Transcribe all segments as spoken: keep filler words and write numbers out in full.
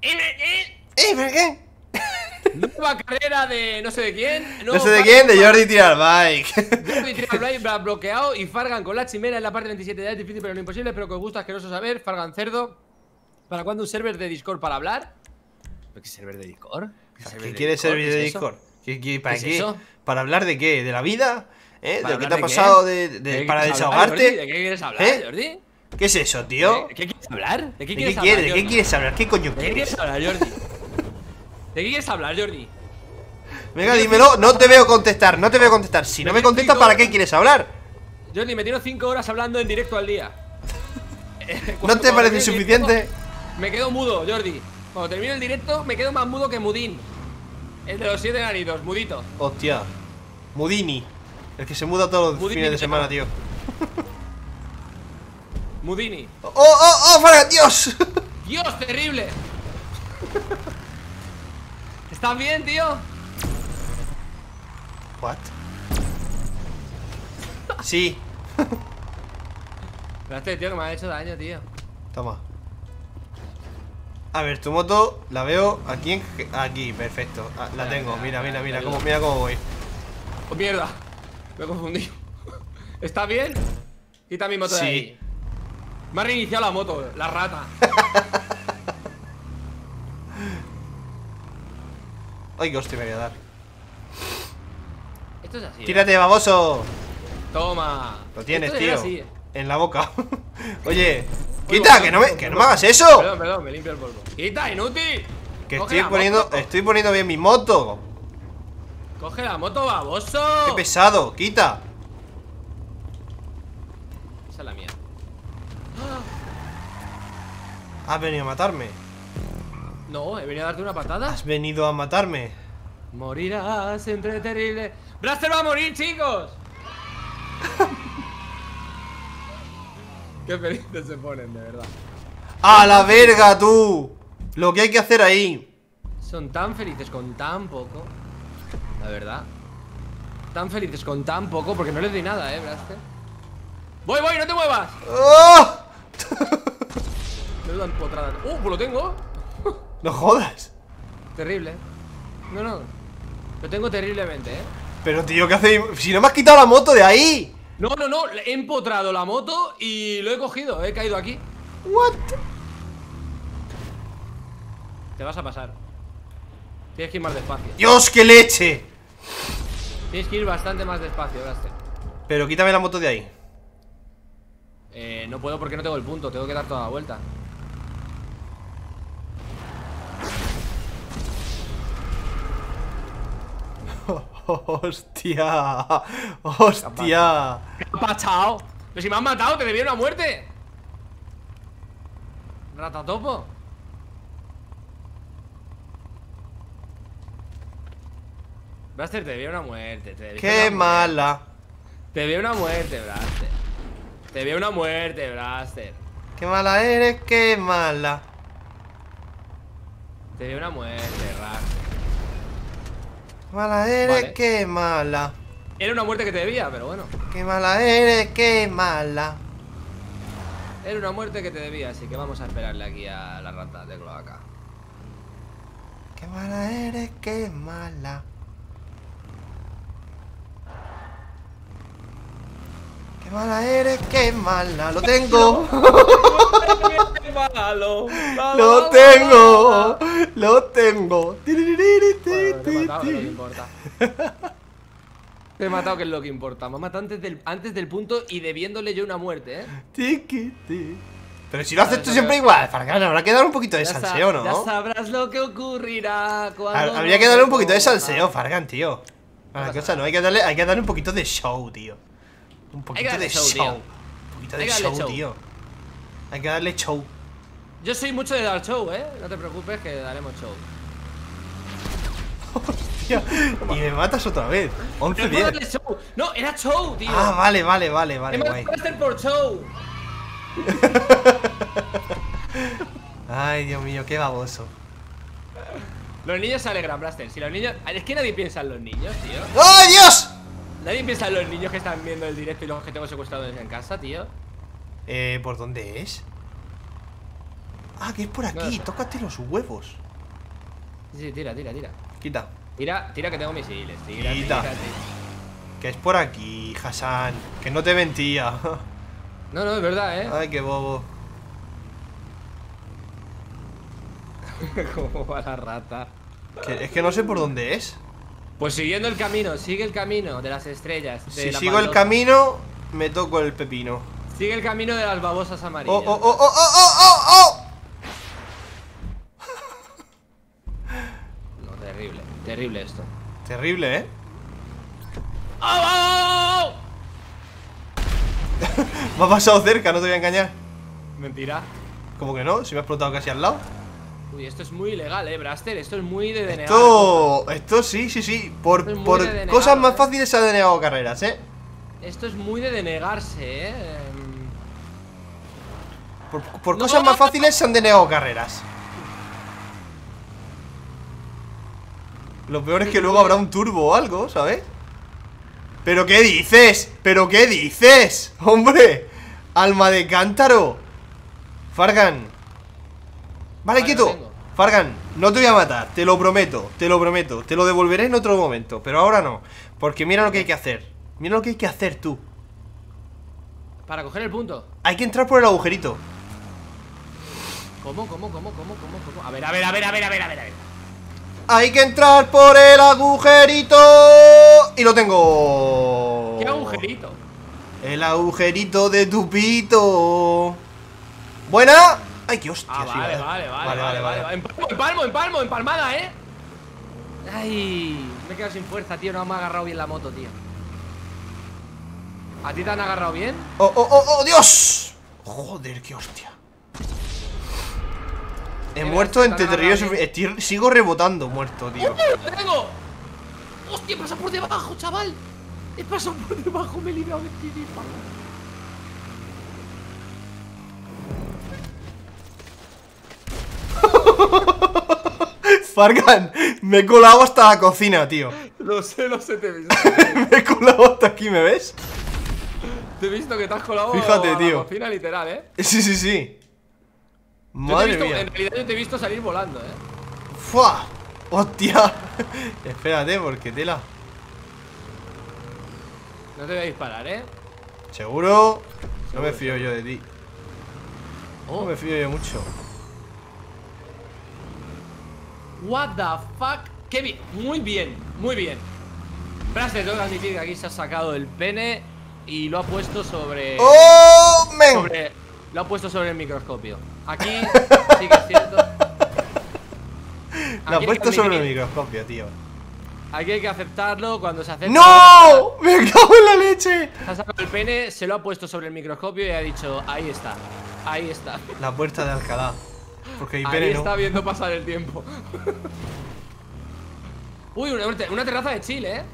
¿Eh? ¿Por qué? Nueva carrera de no sé de quién. No sé de quién, de Jordi tira el bike. Jordi tira el bike bloqueado y Fargan con la chimera en la parte veintisiete. Ya es difícil pero no imposible. Espero que os guste, asqueroso saber. Fargan cerdo. ¿Para cuándo un server de Discord para hablar? ¿Qué server de Discord? ¿Qué, ¿Qué, ¿Qué quieres server de Discord? ¿Qué, qué, ¿Para ¿Qué qué? es eso? ¿Para hablar de qué? ¿De la vida? ¿Eh? ¿De lo que te ha de pasado? De, de, ¿De ¿Para desahogarte? Hablar, ¿De qué quieres hablar, ¿Eh? Jordi? ¿Qué es eso, tío? ¿De qué quieres hablar? ¿De qué ¿De quieres qué hablar, quieres? ¿De Jordi? qué quieres hablar? ¿Qué coño ¿De qué quieres? quieres hablar, Jordi? ¿De qué quieres hablar, Jordi? Venga, dímelo, no te veo contestar, no te veo contestar. Si no me contestas, ¿para qué quieres hablar? Jordi, me tiro cinco horas hablando en directo al día. ¿No te parece suficiente? Me quedo mudo, Jordi. Cuando termino el directo, me quedo más mudo que Mudín. El de los siete enanitos, mudito. Hostia, Mudini. El que se muda todos los Mudini fines de se semana, llama. tío. Mudini. ¡Oh, oh, oh, Fargan, Dios! ¡Dios, terrible! ¿Estás bien, tío? ¿What? Sí. Espérate, tío, que me ha hecho daño, tío. Toma. A ver, tu moto la veo aquí en... Aquí, perfecto. Ah, la tengo, mira, mira, mira cómo, mira cómo voy. Oh, mierda. Me he confundido. ¿Estás bien? Quita mi moto de Sí. ahí. Me ha reiniciado la moto, la rata. Ay, qué hostia me voy a dar. Esto es así. Tírate, baboso. Toma. Lo tienes, Esto tío. es así. En la boca. Oye, quita, que no me, que no me hagas eso. Perdón, perdón, me limpio el polvo. ¡Quita, inútil! Que Coge estoy la poniendo, moto. estoy poniendo bien mi moto. Coge la moto, baboso. Qué pesado, quita. Esa es la mía. Has venido a matarme. No, he venido a darte una patada. Has venido a matarme. Morirás entre terrible. ¡Blaster va a morir, chicos! Qué felices se ponen, de verdad. ¡A la verga, tú! Lo que hay que hacer ahí. Son tan felices con tan poco. La verdad. Tan felices con tan poco porque no les doy nada, eh, Blaster. ¡Voy, voy! ¡No te muevas! ¡Oh! Me duda empotrada. ¡Uh! Pues lo tengo. No jodas. Terrible. No, no. Lo tengo terriblemente, eh. Pero tío, ¿qué hace? Si no me has quitado la moto de ahí. No, no, no. He empotrado la moto y lo he cogido. He caído aquí. What? Te vas a pasar. Tienes que ir más despacio. Dios, qué leche. Tienes que ir bastante más despacio, Blaster. Pero quítame la moto de ahí. Eh, no puedo porque no tengo el punto. Tengo que dar toda la vuelta. Hostia. Hostia. ¿Qué ha pasado? Pero si me han matado, te debía una muerte. Ratatopo. Blaster, te debía una muerte. Te debía Qué una mala. muerte. Te debía una muerte, Blaster. Te debía una muerte, Blaster. Qué mala eres, qué mala. Te debía una muerte, Blaster. Qué mala eres, Vale. qué mala. Era una muerte que te debía, pero bueno. Qué mala eres, qué mala. Era una muerte que te debía, así que vamos a esperarle aquí a la rata de cloaca. Qué mala eres, qué mala. Qué mala eres, qué mala. Lo tengo. Malo, Lo tengo. Lo tengo. Bueno, te he matado, que es lo que importa. Te he matado, que es lo que importa. Me ha matado antes del, antes del punto y debiéndole yo una muerte, ¿eh? Tiquiti. Pero si lo haces tú siempre igual, Fargan, habrá que dar un poquito de Ya sa- salseo, Ya ¿no? sabrás lo que ocurrirá cuando. Ha- Habría no que darle te un poquito de pongas. salseo, Fargan, tío. A la cosa no, hay que darle, hay que darle un poquito de show, tío. Un poquito darle de show, show. tío. Un poquito Hay de que darle show, show. tío. Hay que darle show. Yo soy mucho de dar show, ¿eh? No te preocupes que daremos show. Hostia, y me matas otra vez. once No puedo diez. darle show. No, era show, tío. Ah, vale, vale, vale, vale, He guay. matado a Blaster por show. Ay, Dios mío, qué baboso. Los niños se alegran, Blaster. Si los niños. Es que nadie piensa en los niños, tío. ¡Oh, Dios! Nadie piensa en los niños que están viendo el directo y los que tengo secuestrados en casa, tío. Eh, ¿por dónde es? Ah, que es por aquí. No. Tócate los huevos. Sí, tira, tira, tira. Quita. Tira, tira que tengo misiles. Tira, Quita. tira, tira. Que es por aquí, Hassan. Que no te mentía. No, no, es verdad, ¿eh? Ay, qué bobo. ¿Cómo va la rata? Que- es que no sé por dónde es. Pues siguiendo el camino, sigue el camino de las estrellas. de Si la sigo el baldosa. camino, me toco el pepino. Sigue el camino de las babosas Oh, amarillas. oh, oh, oh, oh, oh, oh, No, terrible, terrible esto. oh. Terrible, ¿eh? ¡Au, au, au, au! Me ha pasado cerca, no te voy a engañar. Mentira. ¿Cómo que no? Si me ha explotado casi al lado. Uy, esto es muy ilegal, eh, Braster. Esto es muy de denegar. Esto, esto sí, sí, sí. Por, Esto es muy por de denegar, cosas más ¿eh? fáciles se ha denegado carreras, ¿eh? Esto es muy de denegarse, eh. Por, por No. cosas más fáciles se han denegado carreras. Lo peor es que luego habrá un turbo o algo, ¿sabes? ¿Pero qué dices? ¿Pero qué dices? ¡Hombre! ¡Alma de cántaro! Fargan. Vale, Vale, quieto. lo tengo. Fargan, no te voy a matar, te lo prometo, te lo prometo. Te lo devolveré en otro momento, pero ahora no. Porque mira lo que hay que hacer. Mira lo que hay que hacer tú. Para coger el punto. Hay que entrar por el agujerito. ¿Cómo, cómo, cómo, cómo, cómo, cómo? A ver, a ver, a ver, a ver, a ver, a ver, a ver. Hay que entrar por el agujerito. Y lo tengo. ¿Qué agujerito? El agujerito de tu pito. Buena. Ay, qué hostia. Ah, sí, vale, ¿verdad? vale, vale, vale, vale, vale. Empalmo, empalmo, empalmo, empalmada, eh. Ay, me he quedado sin fuerza, tío. No me ha agarrado bien la moto, tío. ¿A ti te han agarrado bien? Oh, oh, oh, oh, Dios. Joder, qué hostia. He Mira, muerto te entre han ríos. agarrado Estoy- Sigo rebotando muerto, tío. ¡Oh, lo tengo! ¡Hostia, he pasado por debajo, chaval! He pasado por debajo, me he librado de tiripa. Fargan, me he colado hasta la cocina, tío. Lo sé, lo sé, te he visto. Me he colado hasta aquí, ¿me ves? Te he visto que te has colado Fíjate, a la tío. cocina, literal, eh. Sí, sí, sí. Yo te he Madre visto, mía. en realidad yo te he visto salir volando, eh. ¡Fua! ¡Hostia! Espérate, porque tela. No te voy a disparar, eh. ¿Seguro? No me Seguro, fío yo de ti. No Oh, me fío yo mucho. what the fuck. Qué bien, muy bien, muy bien. Braster, tengo que admitir que aquí se ha sacado el pene y lo ha puesto sobre. ¡Oh, men! sobre lo ha puesto sobre el microscopio. Aquí sí que es cierto. Lo Aquí ha hay puesto que sobre el admitir- microscopio, tío. Aquí hay que aceptarlo cuando se acepta. ¡No! ¡Me cago en la leche! Se ha sacado el pene, se lo ha puesto sobre el microscopio y ha dicho, ahí está, ahí está. La puerta de Alcalá. Porque mi Ahí pene está no. viendo pasar el tiempo. Uy, una, una terraza de chill, eh.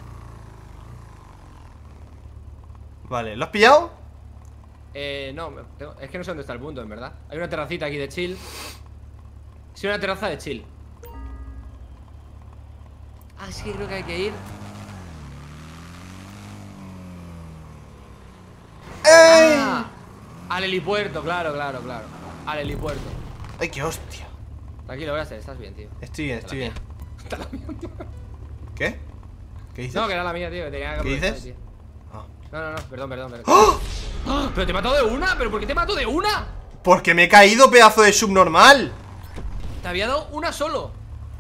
Vale, ¿lo has pillado? Eh, no, me- tengo- es que no sé dónde está el punto, en verdad. Hay una terracita aquí de chill. Sí, una terraza de chill. Ah, sí, creo que hay que ir. ¡Ey! Ah, al helipuerto, claro, claro, claro. Al helipuerto. ¡Ay, qué hostia! Tranquilo, Braster, estás bien, tío. Estoy bien, estoy bien. Está la mía. ¿Qué? ¿Qué dices? No, que era la mía, tío, que tenía que ¿Qué aprovechar, dices? tío. Ah. No, no, no, perdón, perdón, perdón. ¡Oh! ¡Ah! ¿Pero te mató de una? ¿Pero por qué te mató de una? Porque me he caído, pedazo de subnormal. Te había dado una solo.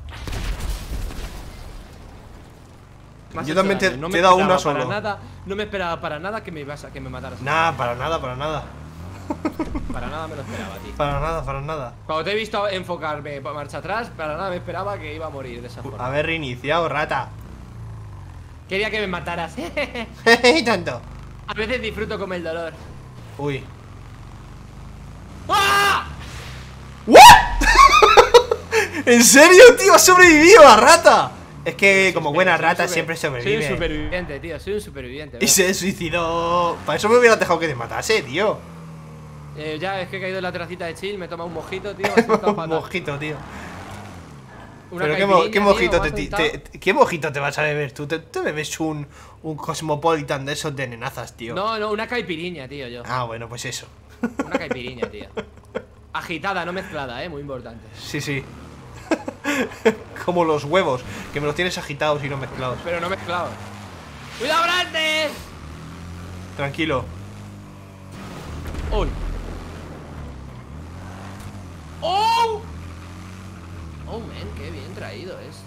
Me has Yo hecho también te- daño, no te me he dado esperaba una solo. Para nada, no me esperaba para nada que me ibas a, que me mataras. Nada, para nada, para nada. Para nada me lo esperaba, tío. Para nada, para nada. Cuando te he visto enfocarme para marcha atrás, para nada me esperaba que iba a morir de esa forma. Haber reiniciado, rata. Quería que me mataras. Hehehe, tanto. A veces disfruto con el dolor. Uy. ¡Ah! ¿What? ¿En serio, tío? ¿Has sobrevivido a rata? Es que como buena Soy un rata super- siempre Soy sobrevive. un superviviente, tío, soy un superviviente. Y ¿verdad? se suicidó. Para eso me hubiera dejado que te matase, tío. Eh, ya es que he caído en la terracita de chill, me he tomado un mojito, tío. me he sentado Un fatal. mojito, tío. Una Pero qué, mo- caipirinha, qué tío, mojito me te, ha te- sentado. te- ¿Qué mojito te vas a beber tú? Te, te bebes un, un Cosmopolitan de esos de nenazas, tío. No, no, una caipiriña, tío, yo. Ah, bueno, pues eso. Una caipiriña, tío. Agitada, no mezclada, eh, muy importante. Sí, sí. Como los huevos, que me los tienes agitados y no mezclados. Pero no mezclados. ¡Cuidado, grande! Tranquilo. ¡Uy! ¡Oh! Oh, man, qué bien traído esto.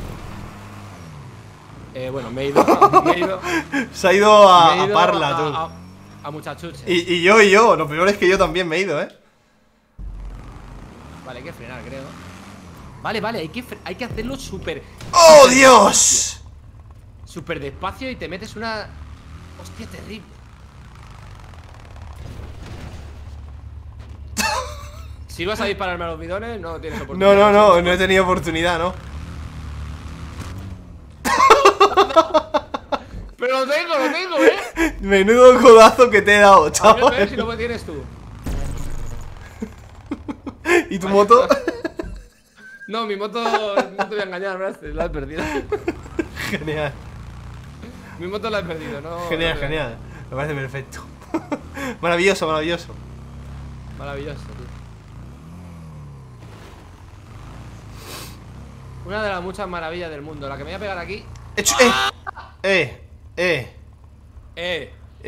Eh, bueno, me he ido a, me he ido, Se ha ido a, me he ido a Parla, a, tú. a, a muchachuches. Y, y yo, y yo. Lo peor es que yo también me he ido, ¿eh? Vale, hay que frenar, creo. Vale, vale, hay que, hay que hacerlo súper... ¡Oh, Dios! Súper despacio y te metes una... Hostia, terrible. Si vas a dispararme a los bidones, no tienes oportunidad. No, no, no, no he tenido oportunidad, ¿no? Pero lo tengo, lo tengo, ¿eh? Menudo codazo que te he dado, A ver, a chaval. ver si lo tienes tú. ¿Y tu moto? No, mi moto, no te voy a engañar, ¿verdad? La he perdido. Genial. Mi moto la he perdido, ¿no? Genial, no, genial. Me parece perfecto. Maravilloso, maravilloso. Maravilloso, tío. Una de las muchas maravillas del mundo. La que me voy a pegar aquí. Hecho, eh, eh, eh, Eh, eh,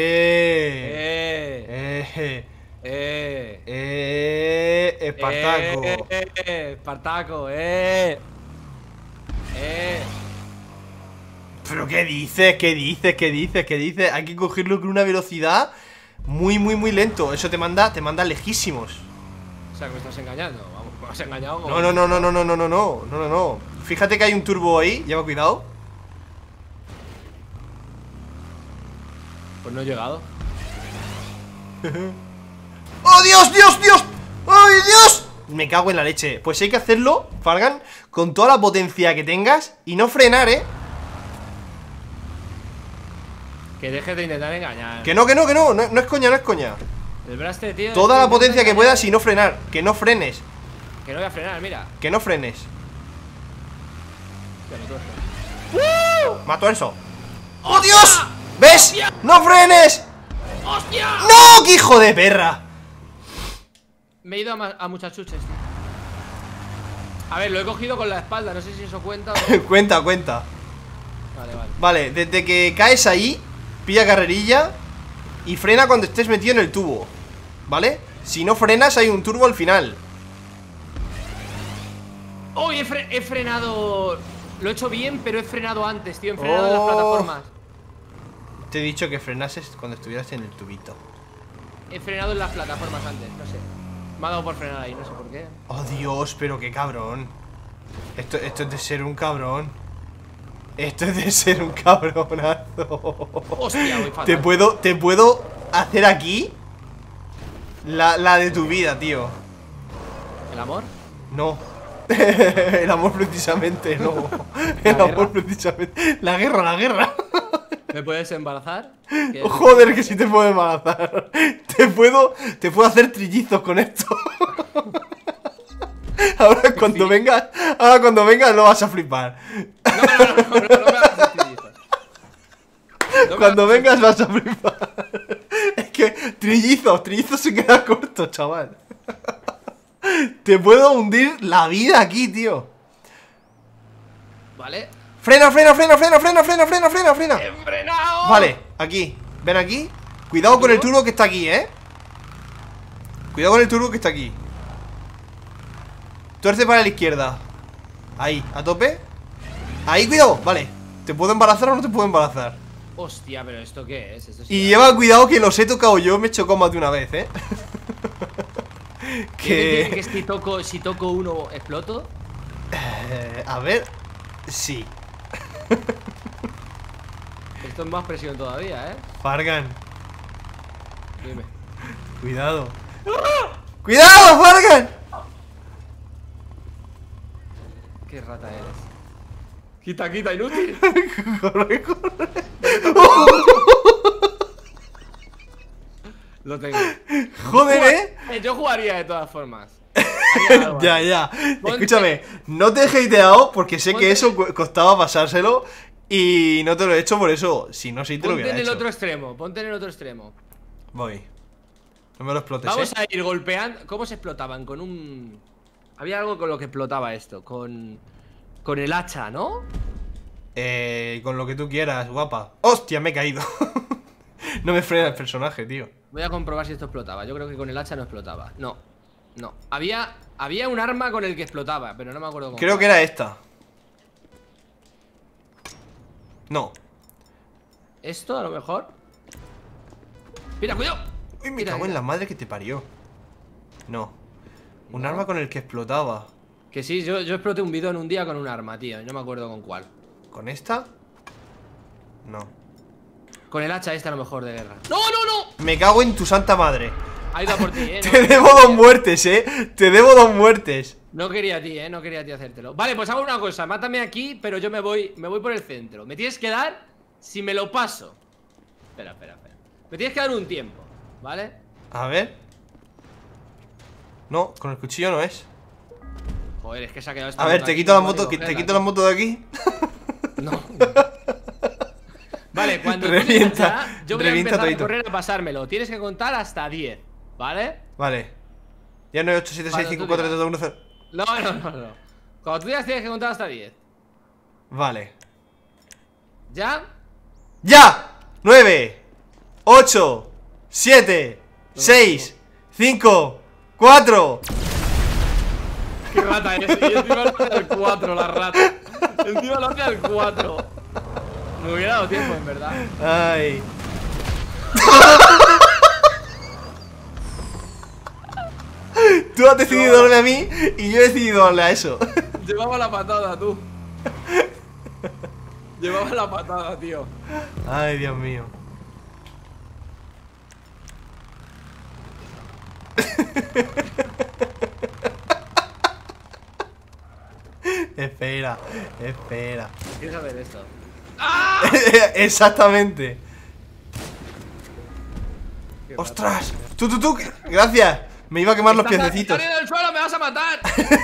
eh, eh, eh, eh, eh, Espartaco. Eh, eh, eh, Espartaco, eh. Eh. Pero ¿qué dices? ¿Qué dices? ¿Qué dices? ¿Qué dices? Hay que cogerlo con una velocidad muy, muy, muy lento. Eso te manda, te manda lejísimos. O sea, que me estás engañando. Vamos, me has engañado. Como... No, no, no, no, no, no, no, no, no, no, no, no. Fíjate que hay un turbo ahí, lleva cuidado. Pues no he llegado. ¡Oh, Dios, Dios, Dios! ¡Ay, Dios! Me cago en la leche. Pues hay que hacerlo, Fargan, con toda la potencia que tengas y no frenar, ¿eh? Que dejes de intentar engañar. Que no, que no, que no, no, no es coña, no es coña. El braste, tío. Toda la intenta potencia que engañar. puedas y no frenar. Que no frenes, Que no voy a frenar, mira. que no frenes. Ya me tuerzo. Mato eso. ¡Oh, Dios! ¿Ves? ¡Hostia! ¡No frenes! ¡Hostia! ¡No! ¡Qué hijo de perra! Me he ido a, ma- a muchachuches, tío. A ver, lo he cogido con la espalda. No sé si eso cuenta o no. Cuenta, cuenta. Vale, vale. Vale, desde que caes ahí, pilla carrerilla y frena cuando estés metido en el tubo, ¿vale? Si no frenas hay un turbo al final. ¡Oh! He, fre- he frenado. Lo he hecho bien, pero he frenado antes, tío. He frenado en las Oh. plataformas. Te he dicho que frenases cuando estuvieras en el tubito. He frenado en las plataformas antes, no sé. Me ha dado por frenar ahí, no sé por qué. Oh, Dios, pero qué cabrón. Esto, esto es de ser un cabrón. Esto es de ser un cabronazo. Hostia, voy fatal. Te puedo, te puedo hacer aquí la, la de tu vida, tío. ¿El amor? No. El amor precisamente, no. El ¿La amor guerra? precisamente. La guerra, la guerra. ¿Me puedes embarazar? ¿Qué es? Joder, que sí te puedo embarazar. Te puedo, te puedo hacer trillizos con esto. Ahora cuando vengas, ahora cuando vengas lo vas a flipar. No, no, no, no, no, no me hagas trillizos. No me Cuando hagas vengas vas a flipar. Es que trillizos, trillizos se queda corto, chaval. Te puedo hundir la vida aquí, tío. Vale. Frena, frena, frena, frena, frena, frena, frena, frena, frena. ¡He frenado! Vale, aquí. Ven aquí. Cuidado con el turbo que está aquí, ¿eh? Cuidado con el turbo que está aquí. Tuerce para la izquierda. Ahí, a tope. Ahí, cuidado, vale. ¿Te puedo embarazar o no te puedo embarazar? Hostia, pero ¿esto qué es? Esto sí Y que- lleva cuidado que los he tocado yo. Me he chocado más de una vez, ¿eh? ¿Qué me dice que Que... si toco, si toco uno exploto? eh, a ver. Sí. Esto es más presión todavía, ¿eh? Fargan, Dime. cuidado. ¡Cuidado, Fargan! Qué rata eres. Quita, quita, inútil. Corre, corre. Lo tengo. Joder, ¿eh? Eh, Yo jugaría de todas formas. Haría algo Ya, así. ya. Ponte- Escúchame, no te he hateado porque sé que Ponte- eso cu- costaba pasárselo y no te lo he hecho por eso. Si no, sí te lo Ponte hubiera en el hecho. otro extremo, ponte en el otro extremo. Voy. No me lo explotes, Vamos ¿eh? a ir golpeando. ¿Cómo se explotaban? Con un... Había algo con lo que explotaba esto. Con... Con el hacha, ¿no? Eh, con lo que tú quieras, guapa. ¡Hostia, me he caído! No me frena el personaje, tío. Voy a comprobar si esto explotaba. Yo creo que con el hacha no explotaba. No, no. Había, había un arma con el que explotaba, pero no me acuerdo cómo. Creo que era esta. No. ¿Esto a lo mejor? Mira, cuidado. Uy, me Mira, cago en mira. la madre que te parió. No. Un No. arma con el que explotaba. Que sí, yo, yo exploté un bidón un día con un arma, tío. Y no me acuerdo con cuál. ¿Con esta? No. Con el hacha esta a lo mejor de guerra. ¡No, no, no! Me cago en tu santa madre. Ha ido a por ti, eh. No, Te debo dos muertes, eh. Te debo dos muertes. no quería a ti, eh. No quería a ti hacértelo. Vale, pues hago una cosa. Mátame aquí, pero yo me voy, me voy por el centro. Me tienes que dar si me lo paso. Espera, espera, espera. Me tienes que dar un tiempo, ¿vale? A ver. No, con el cuchillo no es. Joder, es que se ha quedado esta A ver, moto te aquí, quito la no moto, puedo te cogerla, quito la moto de aquí. No. Vale, cuando Revienta, tú ya, yo voy a revienta empezar a todito. correr a pasármelo. Tienes que contar hasta diez, ¿vale? Vale. Ya nueve ocho siete seis cinco cuatro tres dos uno cero. No, no, no, no. Cuando tú ya tienes que contar hasta diez. Vale. ¿Ya? ¡Ya! nueve ocho siete seis cinco cuatro. Qué rata es. Y encima lo hace al cuatro, la rata. Encima lo hace al cuatro. Me hubiera dado tiempo, en verdad. Ay. Tú has decidido darle a mí y yo he decidido darle a eso. Llevaba la patada, tú. Llevaba la patada, tío. Ay, Dios mío. Espera, espera. ¿Quieres saber esto? Exactamente. Qué ¡Ostras! ¡Tú, tú, tú! ¡Gracias! Me iba a quemar los Estás piececitos. saliendo del suelo, me vas a matar.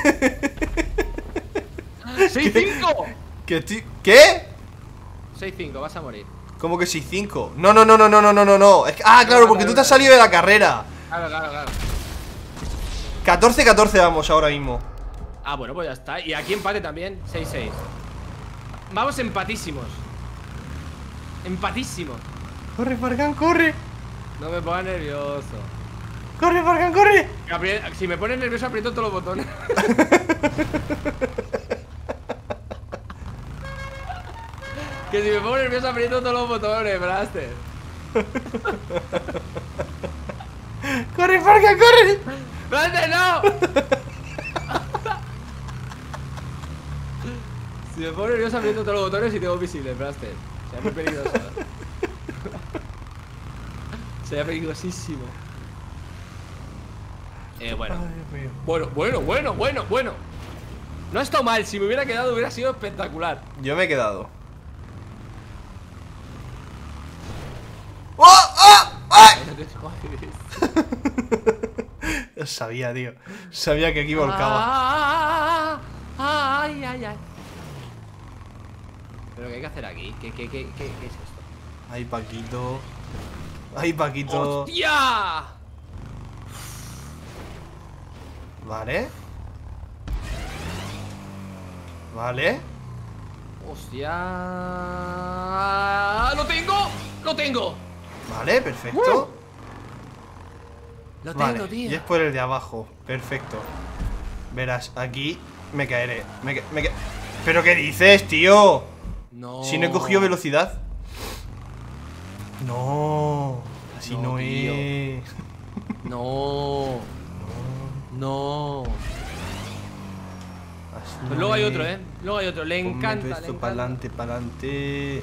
seis cinco. ¿Qué? estoy- ¿Qué? seis cinco, vas a morir. ¿Cómo que seis cinco? No, no, no, no, no, no, no, no. Es que- ah, claro, porque tú te has salido de la carrera. Claro, claro, claro. catorce catorce vamos ahora mismo. Ah, bueno, pues ya está. Y aquí empate también, seis seis. Vamos empatísimos. Empatísimos. Corre, Fargan, corre. No me pongas nervioso. Corre, Fargan, corre. Apri- Si me pones nervioso aprieto todos los botones. Que si me pongo nervioso aprieto todos los botones, Blaster. Corre, Fargan, corre. ¡Blaster, no! Si me pongo nervioso aprieto todos los botones y tengo visibles, Blaster. Sería muy peligroso. Sería peligrosísimo. Eh, bueno. Ay, Dios mío. Bueno, bueno, bueno, bueno, bueno. No ha estado mal, si me hubiera quedado hubiera sido espectacular. Yo me he quedado. ¡Oh! ¡Oh! ¡Ay! Yo sabía, tío. Sabía que aquí volcaba. Ah, ay, ay, ay. ¿Pero qué hay que hacer aquí? ¿Qué, qué, qué, qué, qué es esto? Ay, Paquito. Ay, Paquito. ¡Hostia! Vale. Vale. ¡Hostia! ¡Lo tengo! ¡Lo tengo! Vale, perfecto. Lo tengo, Vale, tío. y es por el de abajo. Perfecto. Verás, aquí me caeré. Me, ca- me ca- ¿Pero qué dices, tío? No. Si no he cogido velocidad. No. Así No, no, tío. es. No. No. Así Pues no luego hay es. otro, eh. Luego hay otro. Le Ponme encanta, todo le esto encanta. para adelante, para adelante.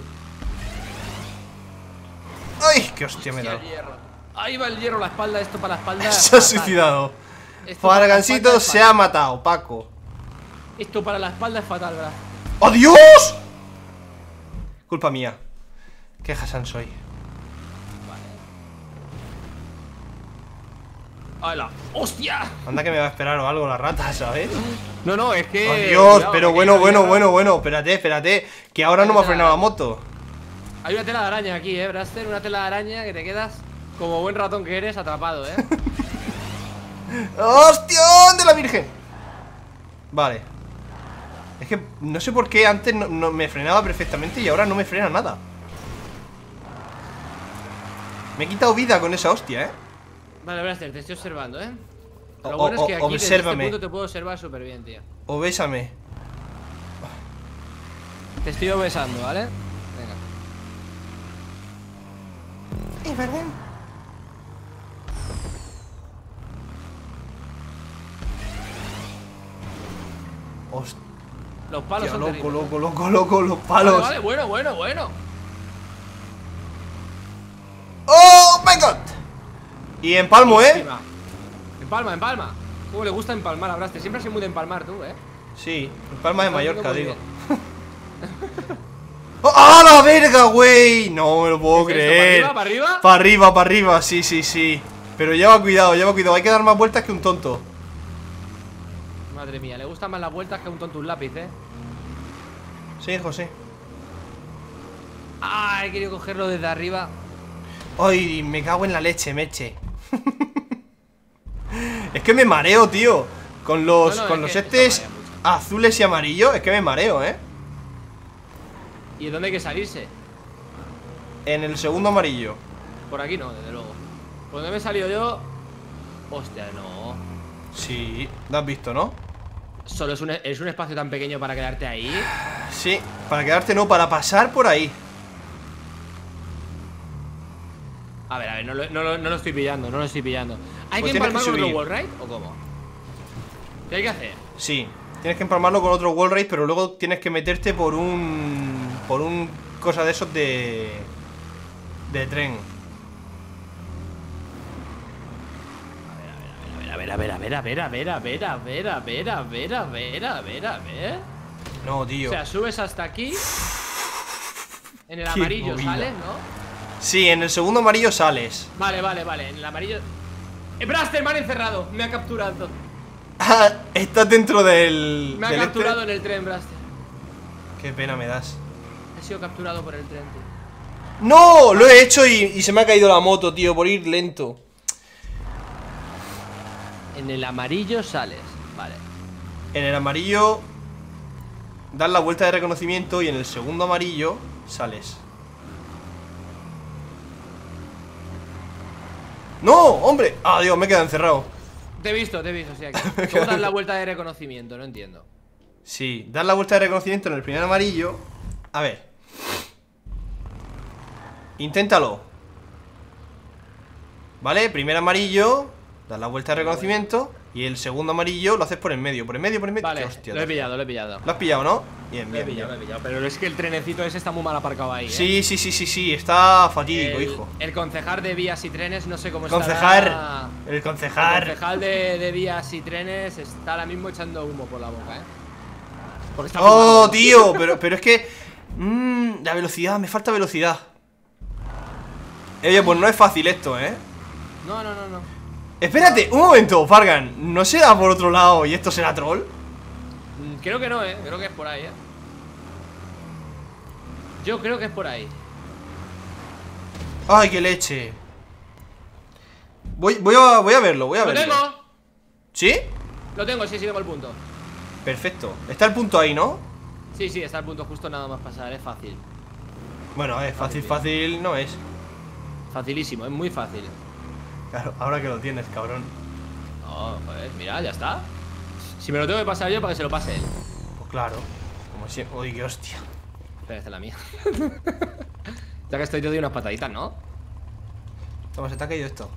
¡Ay! ¡Qué hostia me he Hostia, dado! el hierro. Ahí va el hierro, la espalda, esto para la espalda. Se ha fatal. suicidado. Esto para la Fargancito espalda es se ha matado, Paco. fatal. Esto para la espalda es fatal, ¿verdad? ¡Adiós! Culpa mía. Qué Hassan soy. ¡Hala! ¡Hostia! Anda que me va a esperar o algo la rata, ¿sabes? No, no, es que. Adiós, cuidado, pero que bueno, hay bueno, una- bueno, bueno. Espérate, espérate. Que ahora no me ha frenado la moto. Hay una tela de araña aquí, eh, Braster. Una tela de araña que te quedas. Como buen ratón que eres, atrapado, ¿eh? ¡Hostión de la Virgen! Vale. Es que no sé por qué antes no, no me frenaba perfectamente y ahora no me frena nada. Me he quitado vida con esa hostia, ¿eh? Vale, Blaster, te estoy observando, ¿eh? O- Lo bueno o- es que aquí desde este obsérvame. punto te puedo observar súper bien, tío. O bésame. Te estoy besando, ¿vale? Venga. Es verdad. Hostia, Los palos son loco, terribles, ¿eh? loco, loco, loco, los Vale, palos. vale, bueno, bueno, bueno. ¡Oh, my God! Y empalmo, ¿eh? Buenísima. Empalma, empalma. ¿Cómo le gusta empalmar a Blaster? Siempre has sido muy de empalmar tú, ¿eh? Sí, empalma de Está haciendo Mallorca, muy digo. bien. ¡Oh, ¡ah, la verga, güey! No me lo puedo ¿Qué es esto? creer. ¿Para arriba, para arriba? Para arriba, para arriba, sí, sí, sí. Pero lleva cuidado, lleva cuidado. Hay que dar más vueltas que un tonto. Madre mía, le gustan más las vueltas que un tonto un lápiz, ¿eh? Sí, José. Ah, he querido cogerlo desde arriba. Ay, me cago en la leche, meche. Es que me mareo, tío. Con los, No, no, con es los que estes esto marea mucho. azules y amarillos. Es que me mareo, ¿eh? ¿Y de dónde hay que salirse? En el segundo amarillo. Por aquí no, desde luego. ¿Por dónde me he salido yo? Hostia, no. Sí, lo has visto, ¿no? Solo es un, es un espacio tan pequeño para quedarte ahí. Sí, para quedarte no, para pasar por ahí. A ver, a ver, no lo, no lo- no lo estoy pillando, no lo estoy pillando. ¿Hay Pues que tienes empalmar que con otro subir. wall ride o cómo? ¿Qué hay que hacer? Sí, tienes que empalmarlo con otro wall race, pero luego tienes que meterte por un... Por un cosa de esos de... De tren. A ver, a ver, a ver, a ver, a ver, a ver, a ver, a ver, a ver, a ver, a ver, a ver. No, tío. O sea, subes hasta aquí. En el Qué amarillo movida. sales, ¿no? Sí, en el segundo amarillo sales. Vale, vale, vale. En el amarillo. ¡Eh, Blaster, me han encerrado! Me ha capturado. Ah, estás dentro del... Me ha del capturado este. en el tren, Blaster. Qué pena me das. He sido capturado por el tren, tío. ¡No! Lo he hecho y, y se me ha caído la moto, tío, por ir lento. En el amarillo sales. Vale. En el amarillo das la vuelta de reconocimiento y en el segundo amarillo sales. ¡No! ¡Hombre! ¡Ah, Dios! Me he quedado encerrado. Te he visto, te he visto, sí, aquí. ¿Cómo das la vuelta de reconocimiento? No entiendo. Sí, das la vuelta de reconocimiento en el primer amarillo. A ver. Inténtalo. ¿Vale? Primer amarillo, das la vuelta de reconocimiento. Y el segundo amarillo lo haces por el medio. Por el medio, por el medio. Vale, Qué hostia, lo he te- pillado, lo he pillado. ¿Lo has pillado, no? Bien, Lo he bien, pillado, lo bien. he pillado. Pero es que el trenecito ese está muy mal aparcado ahí, ¿eh? Sí, sí, sí, sí, sí. Está fatídico, el, hijo. el concejal de vías y trenes, no sé cómo Concejar. estará. El El concejar. concejal de, de vías y trenes está ahora mismo echando humo por la boca, ¿eh? Porque está muy Oh, mal. tío. Pero, pero es que. Mmm, la velocidad. Me falta velocidad. Oye, pues no es fácil esto, ¿eh? No, no, no, no. Espérate, un momento, Fargan. ¿No será por otro lado y esto será troll? Mm, Creo que no, eh. Creo que es por ahí, eh. Yo creo que es por ahí. Ay, qué leche. Voy, voy, a, voy a verlo, voy a ¡Lo verlo. tengo! ¿Sí? Lo tengo, sí, sí, tengo el punto. Perfecto. Está el punto ahí, ¿no? Sí, sí, está el punto justo nada más pasar, es fácil. Bueno, es fácil, fácil no es. Facilísimo, es muy fácil. Claro, ahora que lo tienes, cabrón. No, joder, mira, ya está. Si me lo tengo que pasar yo para que se lo pase él. Pues claro. Como siempre. Uy, qué hostia. Espera, esta es la mía. Ya que estoy, te doy unas pataditas, ¿no? Toma, se te ha caído esto.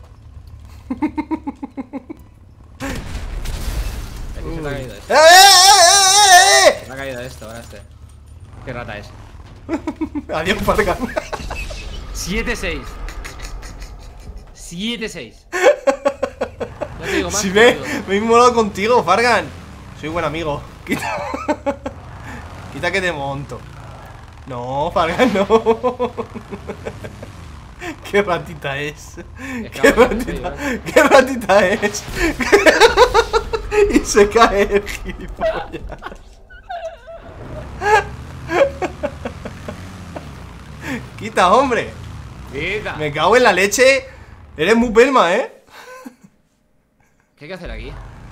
Aquí se te ha caído esto. ¡Eh, eh, eh, Se te ha caído esto, ahora este. ¿Qué rata es? eh! Adiós, Fargan. siete seis. siete seis. Ya te digo más. Si que me, te digo. me he molado contigo, Fargan. Soy buen amigo. Quita. Quita que te monto. No, Fargan, no. Qué ratita es. Es que Qué vamos, ratita, sí, qué ratita es. Y se cae el gilipollas. Quita, hombre. Quita. Me cago en la leche. Eres muy pelma, ¿eh? ¿Qué hay que hacer aquí?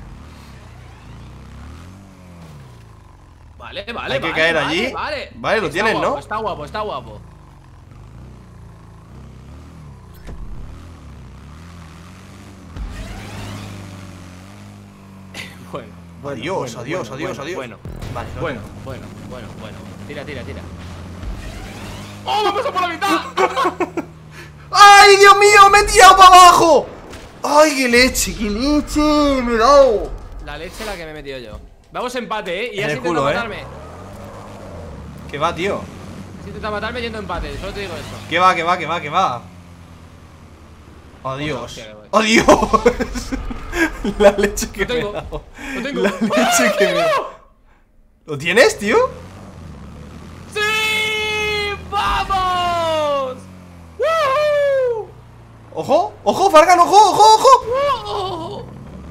Vale, vale, Hay que vale, caer vale, allí. Vale, Vale, lo Está tienes, guapo, ¿no? Está guapo, está guapo. Bueno, bueno, Adiós, bueno, adiós, bueno, adiós, bueno, adiós. Bueno, Vale, lo bueno, tengo. bueno, bueno, bueno. Tira, tira, tira. ¡Oh, me pasó por la mitad! ¡Ay, Dios mío! ¡Me he tirado para abajo! ¡Ay, qué leche! ¡Qué leche! ¡Me he dado! La leche la que me he metido yo. Vamos empate, ¿eh? Y En has el intentado culo, ¿eh? matarme. ¿Qué va, tío? Has intentado matarme yendo empate, solo te digo eso. ¿Qué va, qué va, qué va, qué va? Adiós. Hostia, qué guay. ¡Adiós! La leche que Lo tengo, me he dado. lo tengo. La leche que me he dado. ¿Lo tienes, tío? ¡Sí! ¡Vamos! ¡Woohoo! ¡Ojo! ¡Ojo, Fargan! ¡Ojo, ojo, ojo! ¡Oh!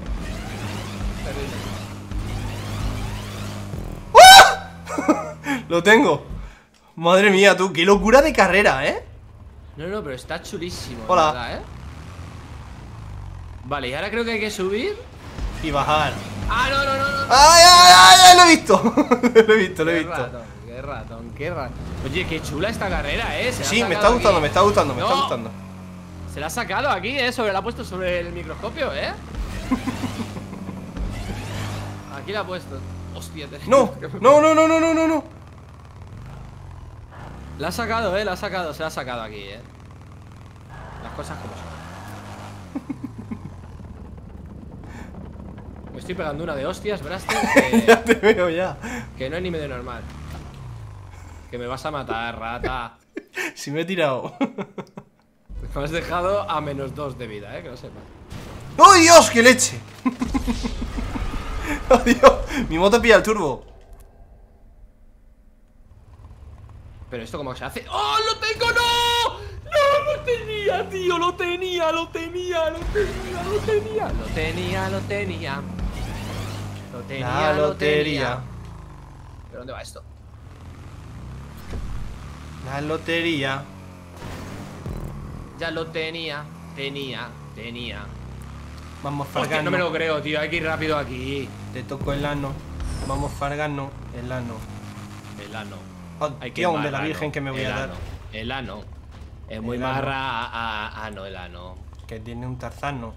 Lo tengo. Madre mía, tú, qué locura de carrera, ¿eh? No, no, pero está chulísimo. Hola. de verdad, ¿eh? Vale, y ahora creo que hay que subir. Y bajar. ¡Ah, no, no, no! no. ¡Ay, ay, ay! ay! Lo he visto. Lo he visto, lo he Qué visto. ratón, qué ratón, qué ratón. Oye, qué chula esta carrera, ¿eh? Se la ha Sí, me está sacado gustando, aquí. me está gustando, me está No. gustando. Se la ha sacado aquí, ¿eh? Sobre, la ha puesto sobre el microscopio, ¿eh? Aquí la ha puesto. Hostia, te- No, no, no, no, no, no, no, no. La ha sacado, ¿eh? La ha sacado, se la ha sacado aquí, ¿eh? Las cosas como son. Me estoy pegando una de hostias, Braster, Ya que, te veo ya. que no es ni medio normal. Que me vas a matar, rata. Si me he tirado. Me has dejado a menos dos de vida, ¿eh? Que lo sepas. ¡Oh, Dios! ¡Qué leche! ¡Oh, Dios! Mi moto pilla el turbo. Pero esto cómo se hace. ¡Oh, lo tengo! ¡No! ¡No, lo tenía, tío! ¡Lo tenía, lo tenía, lo tenía, lo tenía! Lo tenía, lo tenía. Lo tenía, La lo lotería. tenía. ¿Pero dónde va esto? La lotería. Ya lo tenía, tenía, tenía. Vamos, Hostia, Fargano. no me lo creo, tío. Hay que ir rápido aquí. Te toco el ano. Vamos, Fargano. El ano. El ano. Oh, Hay que Dios de la marrano, Virgen que me voy el a dar. ano, El ano. Es muy El ano. marra a, a- ano, el ano. Que tiene un tarzano.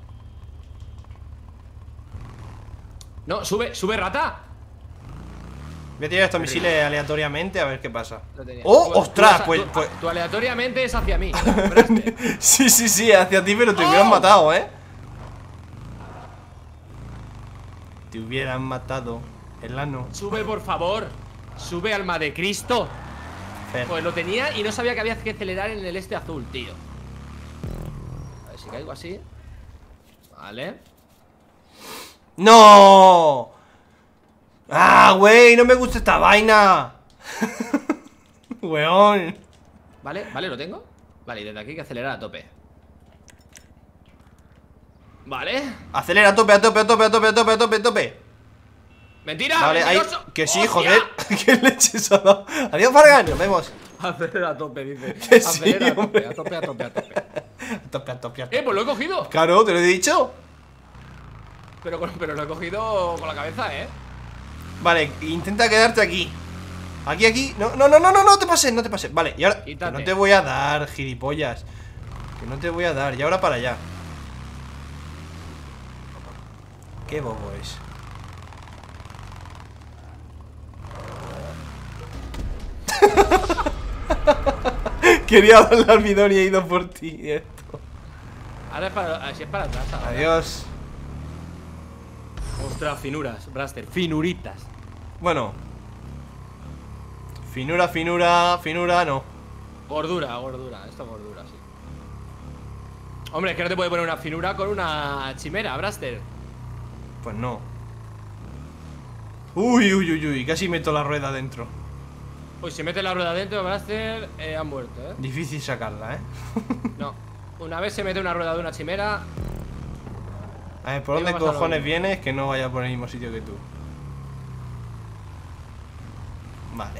No, sube, sube, rata. Voy a tirar estos misiles aleatoriamente a ver qué pasa. Lo tenía. ¡Oh, Tú- ostras! tú- Pues, tú- pues... tú aleatoriamente es hacia mí. Braster. Sí, sí, sí, hacia ti, pero te hubieran ¡Oh! matado, ¿eh? Te hubieran matado. El ano. Sube, por favor. Sube, alma de Cristo. Fer. Pues lo tenía y no sabía que había que acelerar en el este azul, tío. A ver si caigo así. Vale. ¡No! ¡Ah, güey! No me gusta esta vaina. Weón. Vale, vale, lo tengo. Vale, y desde aquí hay que acelerar a tope. Vale. Acelera a tope, a tope, a tope, a tope, a tope, a tope, a tope. ¡Mentira! Vale, ahí. mentiroso! Que sí, ¡Hostia! joder. ¿Qué leche se ha dado? Adiós, Fargan. Nos vemos. Acelera a tope, dice. Que sí, Acelera a tope, hombre. a tope, a tope, a tope. A tope, a tope, a tope. Eh, pues lo he cogido. Claro, te lo he dicho. Pero, con- pero lo he cogido con la cabeza, eh. Vale, intenta quedarte aquí. Aquí, aquí. No, no, no, no, no, no te pases, no te pases. Vale, y ahora. Que Quítate. no te voy a dar, gilipollas. Que no te voy a dar. Y ahora para allá. Qué bobo es. Quería darle al bidón y he ido por ti. Esto. Ahora es para, así es para atrás. ahora. Adiós. Ostras, finuras, Braster. Finuritas. Bueno. Finura, finura, finura, no. Gordura, gordura. Esto es gordura, sí. Hombre, es que no te puede poner una finura con una chimera, Braster. Pues no. Uy, uy, uy, uy. Casi meto la rueda dentro. Uy, si mete la rueda dentro, Braster, eh, ha muerto, eh. Difícil sacarla, ¿eh? No. Una vez se mete una rueda de una chimera. A ver, ¿por Ahí dónde vamos a lo cojones mismo. vienes? Que no vaya por el mismo sitio que tú. Vale.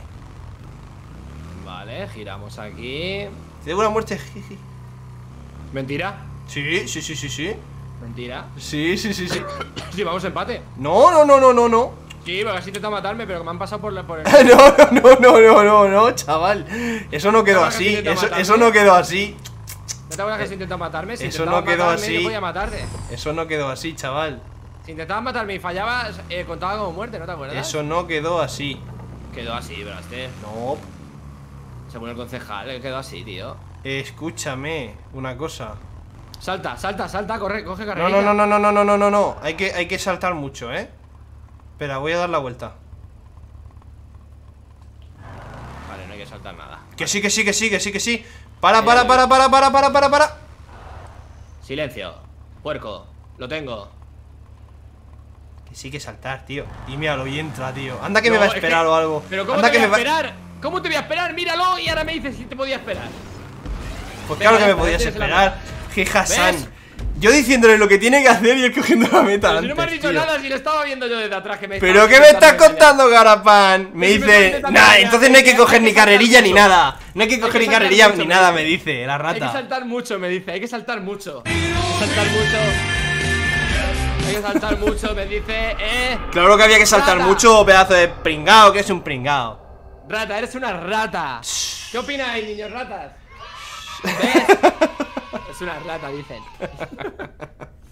Vale, giramos aquí. Te doy una muerte, jiji. Mentira. Sí, sí, sí, sí, sí. Mentira. Sí, sí, sí, sí. Sí, vamos a empate. No, no, no, no, no, no. Sí, porque has intentado matarme, pero que me han pasado por, la, por el... No, no, no, no, no, no, chaval. Eso no quedó No, así. que Eso, matarme. eso no quedó así. ¿No te acuerdas que has intentado matarme? Si Eso intentabas no quedó matarme, así. yo podía matarte. Eso no quedó así, chaval. Si intentabas matarme y fallabas, eh, contaba como muerte, ¿no te acuerdas? Eso no quedó así. Quedó así, pero este... No. Según el concejal, eh, quedó así, tío. Escúchame una cosa. Salta, salta, salta, corre, coge No, carrera. no, no, no, no, no, no, no, no, no. Hay que, hay que saltar mucho, ¿eh? Espera, voy a dar la vuelta. Vale, no hay que saltar nada. Que sí, que sí, que sí, que sí, que sí. Para, para, para, para, para, para, para, para. Silencio, puerco, lo tengo. Que sí que saltar, tío. Y míralo, y entra, tío. Anda que me No, va a es esperar que- o algo. Pero ¿cómo Anda te que voy me a va... esperar? ¿Cómo te voy a esperar? Míralo y ahora me dices si te podía esperar. Pues Venga, claro que me esta, podías esta es la esperar. Que Hassan. ¿Ves? Yo diciéndole lo que tiene que hacer y él cogiendo la meta Pero antes, si no me has dicho tío. nada, si lo estaba viendo yo desde atrás que me ¿Pero estabas qué me estás intentando engañar. contando, Garapán? Me Pero si me estás dice, intentando nah, engañar, entonces no hay que hay coger que ni saltar carrerilla ni mucho. nada. No hay que Hay coger que ni saltar carrerilla mucho, ni me nada, dice. me dice, la Hay que rata. saltar mucho, me dice, hay que saltar mucho. Hay que saltar mucho. Hay que saltar mucho, me dice, eh. Claro que había que saltar Rata. mucho, pedazo de pringao, que es un pringao. Rata, eres una rata. ¿Qué opináis, niños ratas? ¿Ves? Es una rata, dicen.